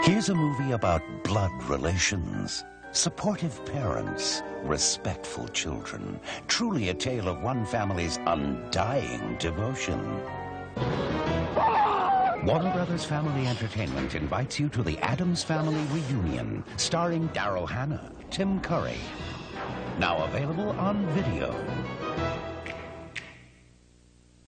Here's a movie about blood relations, supportive parents, respectful children. Truly a tale of one family's undying devotion. Warner Brothers Family Entertainment invites you to the Addams Family Reunion, starring Daryl Hannah, Tim Curry. Now available on video.